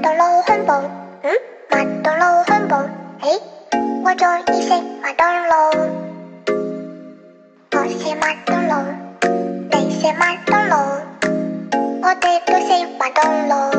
到老恐怖，麥當勞恐怖，嘿，我中意食麥當勞。我食麥當勞，你食麥當勞，我哋都食麥當勞。